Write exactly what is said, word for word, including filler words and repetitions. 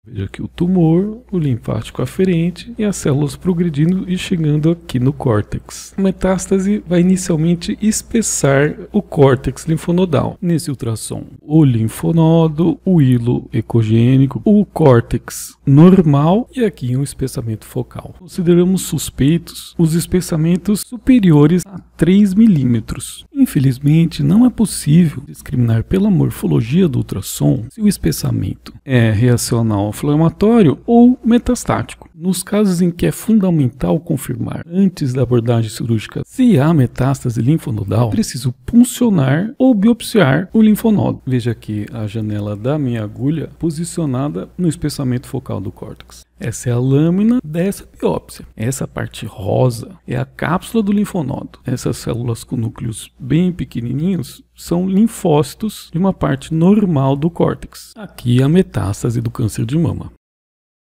Veja aqui o tumor, o linfático aferente e as células progredindo e chegando aqui no córtex. A metástase vai inicialmente espessar o córtex linfonodal. Nesse ultrassom, o linfonodo, o hilo ecogênico, o córtex normal e aqui um espessamento focal. Consideramos suspeitos os espessamentos superiores a três milímetros. Infelizmente, não é possível discriminar pela morfologia do ultrassom se o espessamento é reacional inflamatório ou metastático. Nos casos em que é fundamental confirmar antes da abordagem cirúrgica se há metástase linfonodal, é preciso puncionar ou biopsiar o linfonodo. Veja aqui a janela da minha agulha posicionada no espessamento focal do córtex. Essa é a lâmina dessa biópsia. Essa parte rosa é a cápsula do linfonodo. Essas células com núcleos bem pequenininhos são linfócitos de uma parte normal do córtex. Aqui é a metástase do câncer de mama.